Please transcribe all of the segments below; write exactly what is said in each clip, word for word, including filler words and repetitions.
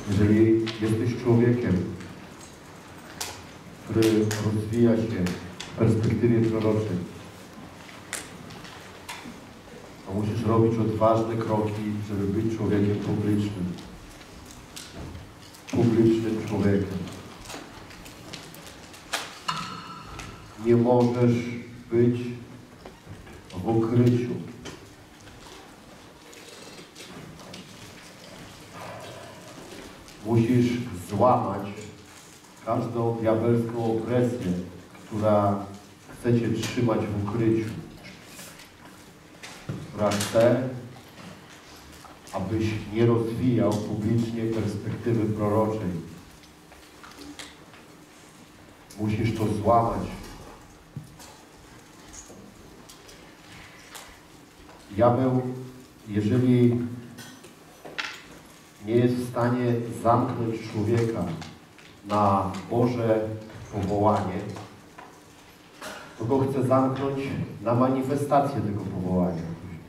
Jeżeli jesteś człowiekiem, który rozwija się w perspektywie proroczej, to musisz robić odważne kroki, żeby być człowiekiem publicznym. Publicznym człowiekiem. Nie możesz być w ukryciu. Musisz złamać każdą diabelską opresję, która chce cię trzymać w ukryciu. Która chce, abyś nie rozwijał publicznie perspektywy proroczej. Musisz to złamać. Diabeł, jeżeli nie jest w stanie zamknąć człowieka na Boże powołanie, to go chce zamknąć na manifestację tego powołania.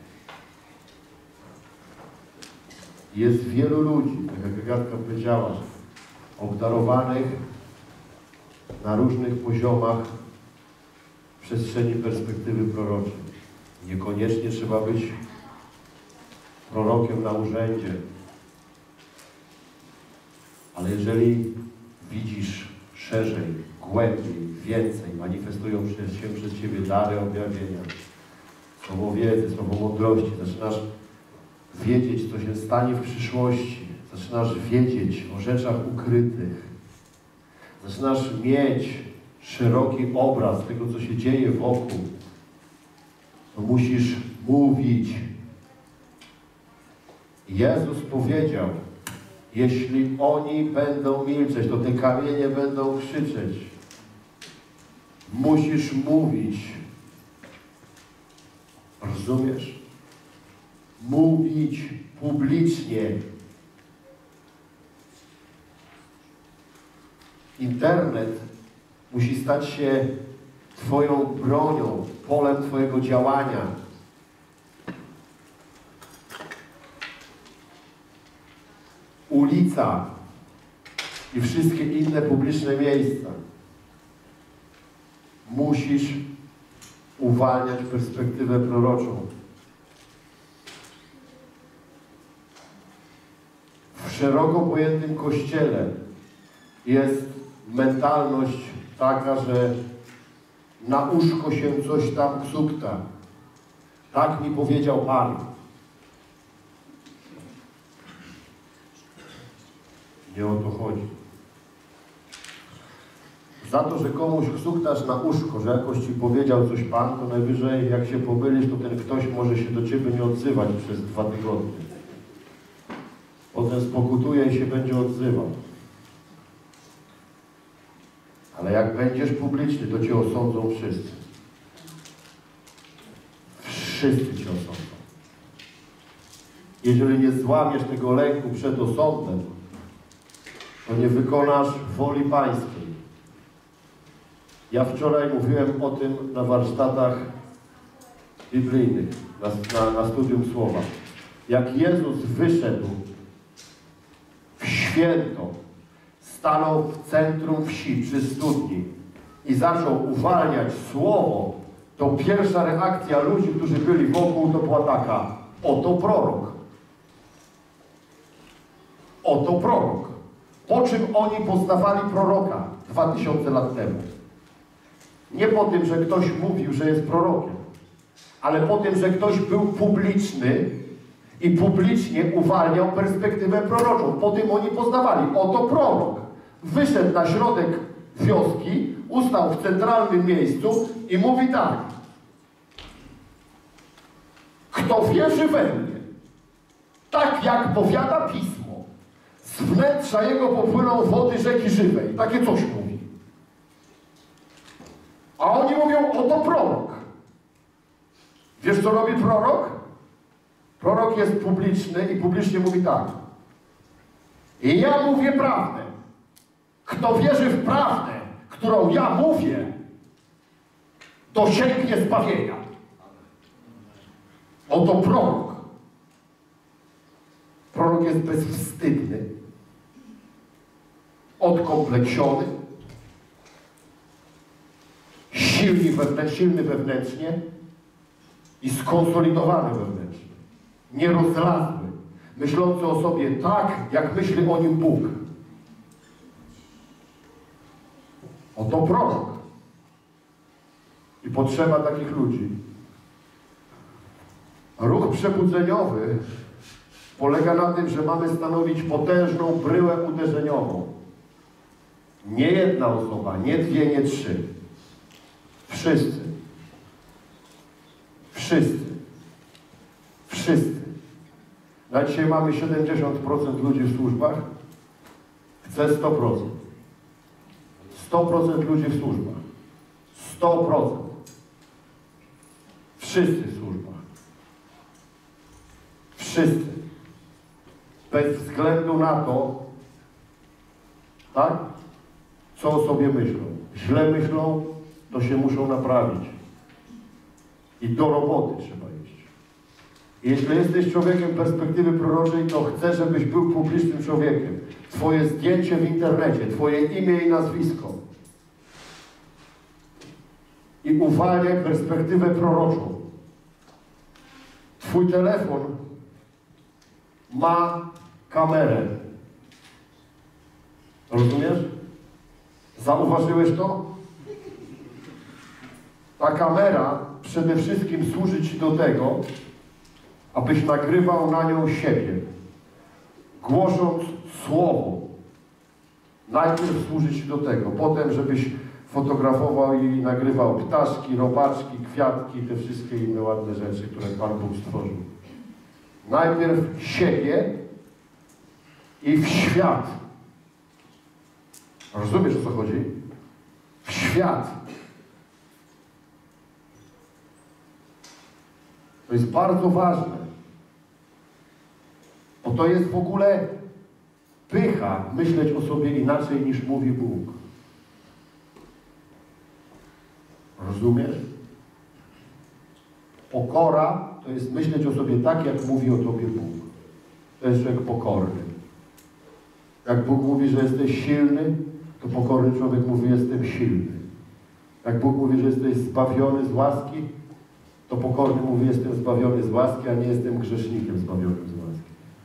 Jest wielu ludzi, tak jak Agatka powiedziała, obdarowanych na różnych poziomach w przestrzeni perspektywy proroczej. Niekoniecznie trzeba być prorokiem na urzędzie. Ale jeżeli widzisz szerzej, głębiej, więcej, manifestują się przez Ciebie dary objawienia, słowo wiedzy, słowo mądrości, zaczynasz wiedzieć, co się stanie w przyszłości, zaczynasz wiedzieć o rzeczach ukrytych, zaczynasz mieć szeroki obraz tego, co się dzieje wokół, to musisz mówić. Jezus powiedział, jeśli oni będą milczeć, to te kamienie będą krzyczeć. Musisz mówić. Rozumiesz? Mówić publicznie. Internet musi stać się Twoją bronią, polem Twojego działania. Ulica i wszystkie inne publiczne miejsca. Musisz uwalniać perspektywę proroczą. W szeroko pojętym Kościele jest mentalność taka, że na uszko się coś tam ksukta. Tak mi powiedział Pan. Nie o to chodzi. Za to, że komuś ksuktasz na uszko, że jakoś Ci powiedział coś Pan, to najwyżej jak się pomylisz, to ten ktoś może się do Ciebie nie odzywać przez dwa tygodnie. Potem spokutuje i się będzie odzywał. Ale jak będziesz publiczny, to Cię osądzą wszyscy. Wszyscy Cię osądzą. Jeżeli nie złamiesz tego lęku przed osądem, to nie wykonasz woli Pańskiej. Ja wczoraj mówiłem o tym na warsztatach biblijnych, na, na, na studium Słowa. Jak Jezus wyszedł w święto, stanął w centrum wsi przy studni i zaczął uwalniać Słowo, to pierwsza reakcja ludzi, którzy byli wokół, to była taka: oto prorok. Oto prorok. Po czym oni poznawali proroka dwa tysiące lat temu? Nie po tym, że ktoś mówił, że jest prorokiem, ale po tym, że ktoś był publiczny i publicznie uwalniał perspektywę proroczą. Po tym oni poznawali. Oto prorok. Wyszedł na środek wioski, ustał w centralnym miejscu i mówi tak: kto wierzy we mnie, tak jak powiada Pismo, z wnętrza jego popłyną wody rzeki żywej. Takie coś mówi. A oni mówią: oto prorok. Wiesz, co robi prorok? Prorok jest publiczny i publicznie mówi tak: i ja mówię prawdę. Kto wierzy w prawdę, którą ja mówię, to sięgnie zbawienia. Oto prorok. Prorok jest bezwstydny. odkompleksiony, silny wewnętrznie, silny wewnętrznie i skonsolidowany wewnętrznie, nierozlazły, myślący o sobie tak, jak myśli o nim Bóg. Oto prorok. I potrzeba takich ludzi. Ruch przebudzeniowy polega na tym, że mamy stanowić potężną bryłę uderzeniową. Nie jedna osoba, nie dwie, nie trzy. Wszyscy. Wszyscy. Wszyscy. Na dzisiaj mamy siedemdziesiąt procent ludzi w służbach. Chcę sto procent. sto procent ludzi w służbach. sto procent. Wszyscy w służbach. Wszyscy. Bez względu na to, tak, co o sobie myślą. Źle myślą, to się muszą naprawić. I do roboty trzeba iść. I jeśli jesteś człowiekiem perspektywy proroczej, to chcę, żebyś był publicznym człowiekiem. Twoje zdjęcie w internecie, twoje imię i nazwisko. I uwalniaj perspektywę proroczą. Twój telefon ma kamerę. Rozumiesz? Zauważyłeś to? Ta kamera przede wszystkim służy ci do tego, abyś nagrywał na nią siebie, głosząc słowo. Najpierw służy ci do tego, potem żebyś fotografował i nagrywał ptaszki, robaczki, kwiatki i te wszystkie inne ładne rzeczy, które Pan Bóg stworzył. Najpierw siebie i w świat. Rozumiesz, o co chodzi? W świat. To jest bardzo ważne. Bo to jest w ogóle pycha myśleć o sobie inaczej niż mówi Bóg. Rozumiesz? Pokora to jest myśleć o sobie tak, jak mówi o tobie Bóg. To jest człowiek pokorny. Jak Bóg mówi, że jesteś silny, to pokorny człowiek mówi, jestem silny. Jak Bóg mówi, że jesteś zbawiony z łaski, to pokorny mówi, jestem zbawiony z łaski, a nie jestem grzesznikiem zbawionym z łaski.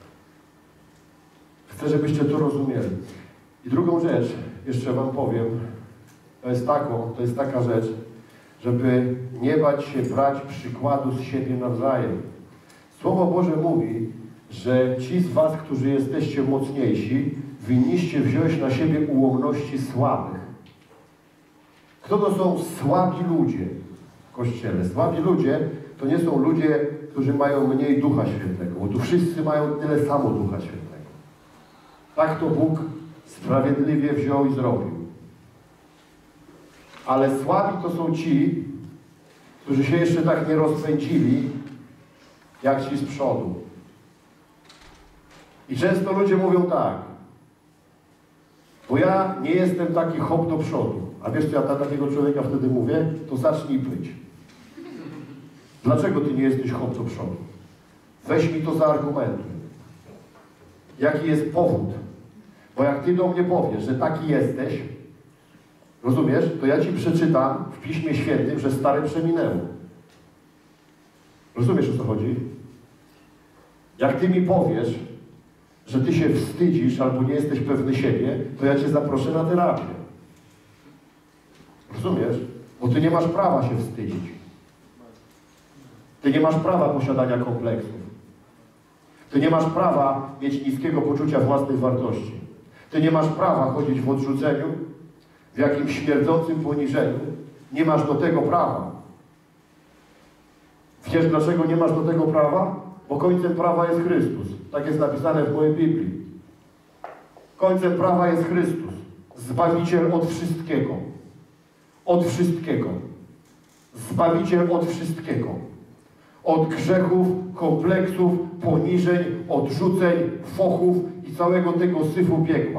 Chcę, żebyście to rozumieli. I drugą rzecz, jeszcze wam powiem, to jest taką, to jest taka rzecz, żeby nie bać się brać przykładu z siebie nawzajem. Słowo Boże mówi, że ci z was, którzy jesteście mocniejsi, winniście wziąć na siebie ułomności słabych. Kto to są słabi ludzie w Kościele? Słabi ludzie to nie są ludzie, którzy mają mniej Ducha Świętego, bo tu wszyscy mają tyle samo Ducha Świętego. Tak to Bóg sprawiedliwie wziął i zrobił. Ale słabi to są ci, którzy się jeszcze tak nie rozpędzili, jak ci z przodu. I często ludzie mówią tak, bo ja nie jestem taki hop do przodu. A wiesz, co ja dla takiego człowieka wtedy mówię? To zacznij być. Dlaczego ty nie jesteś hop do przodu? Weź mi to zaargumentuj. Jaki jest powód? Bo jak ty do mnie powiesz, że taki jesteś, rozumiesz, to ja ci przeczytam w Piśmie Świętym, że stare przeminęło. Rozumiesz, o co chodzi? Jak ty mi powiesz, że ty się wstydzisz albo nie jesteś pewny siebie, to ja cię zaproszę na terapię. Rozumiesz? Bo ty nie masz prawa się wstydzić. Ty nie masz prawa posiadania kompleksów. Ty nie masz prawa mieć niskiego poczucia własnej wartości. Ty nie masz prawa chodzić w odrzuceniu, w jakimś śmierdzącym poniżeniu. Nie masz do tego prawa. Wiesz, dlaczego nie masz do tego prawa? Bo końcem prawa jest Chrystus. Tak jest napisane w mojej Biblii. Końcem prawa jest Chrystus. Zbawiciel od wszystkiego. Od wszystkiego. Zbawiciel od wszystkiego. Od grzechów, kompleksów, poniżeń, odrzuceń, fochów i całego tego syfu piekła.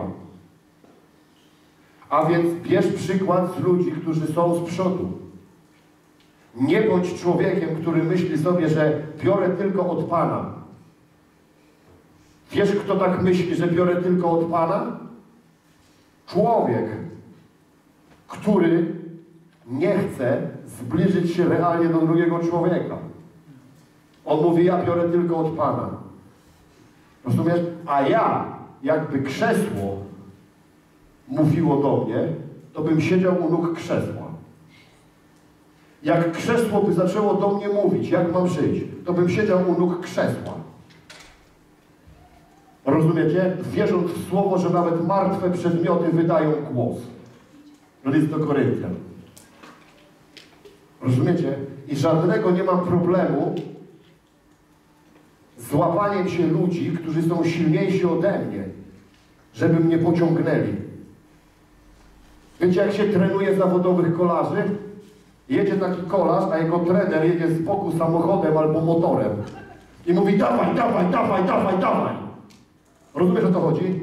A więc bierz przykład z ludzi, którzy są z przodu. Nie bądź człowiekiem, który myśli sobie, że biorę tylko od Pana. Wiesz, kto tak myśli, że biorę tylko od Pana? Człowiek, który nie chce zbliżyć się realnie do drugiego człowieka. On mówi, ja biorę tylko od Pana. Rozumiesz? A ja, jakby krzesło mówiło do mnie, to bym siedział u nóg krzesła. Jak krzesło by zaczęło do mnie mówić, jak mam żyć, to bym siedział u nóg krzesła. Rozumiecie? Wierząc w słowo, że nawet martwe przedmioty wydają głos. List do Koryntian. Rozumiecie? I żadnego nie mam problemu z łapaniem się ludzi, którzy są silniejsi ode mnie, żeby mnie pociągnęli. Wiecie, jak się trenuje zawodowych kolarzy? Jedzie taki kolarz, a jego trener jedzie z boku samochodem albo motorem. I mówi, dawaj, dawaj, dawaj, dawaj, dawaj. Rozumiesz, o to chodzi?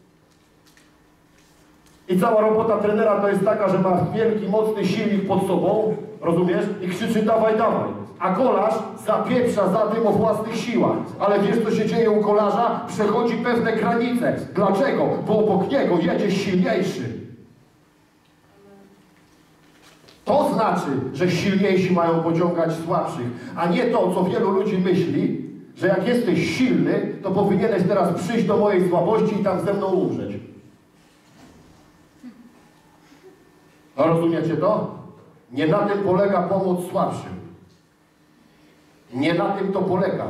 I cała robota trenera to jest taka, że ma wielki, mocny silnik pod sobą, rozumiesz? I krzyczy, dawaj, dawaj. A kolarz zapieprza za tym o własnych siłach. Ale wiesz, co się dzieje u kolarza? Przechodzi pewne granice. Dlaczego? Bo obok niego jedzie silniejszy. To znaczy, że silniejsi mają pociągać słabszych, a nie to, co wielu ludzi myśli, że jak jesteś silny, to powinieneś teraz przyjść do mojej słabości i tam ze mną umrzeć. A rozumiecie to? Nie na tym polega pomoc słabszym. Nie na tym to polega.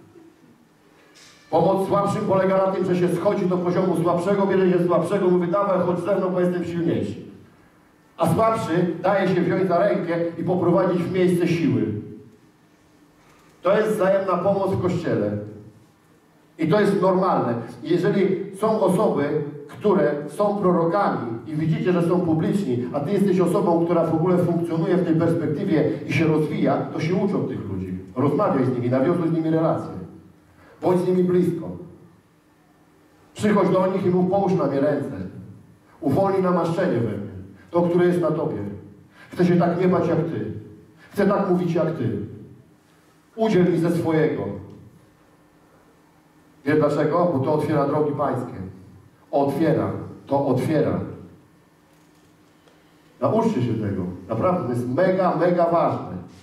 Pomoc słabszym polega na tym, że się schodzi do poziomu słabszego, bierze się słabszego, mówi, dawaj, chodź ze mną, bo jestem silniejszy. A słabszy daje się wziąć za rękę i poprowadzić w miejsce siły. To jest wzajemna pomoc w Kościele. I to jest normalne. Jeżeli są osoby, które są prorokami i widzicie, że są publiczni, a ty jesteś osobą, która w ogóle funkcjonuje w tej perspektywie i się rozwija, to się ucz od tych ludzi. Rozmawiaj z nimi, nawiązuj z nimi relacje. Bądź z nimi blisko. Przychodź do nich i mów, połóż na mnie ręce. Uwolnij namaszczenie we mnie. To, które jest na tobie. Chcę się tak nie bać jak ty. Chcę tak mówić jak ty. Udziel mi ze swojego. Wiesz dlaczego? Bo to otwiera drogi pańskie. Otwiera. To otwiera. Nauczcie się tego. Naprawdę, to jest mega, mega ważne.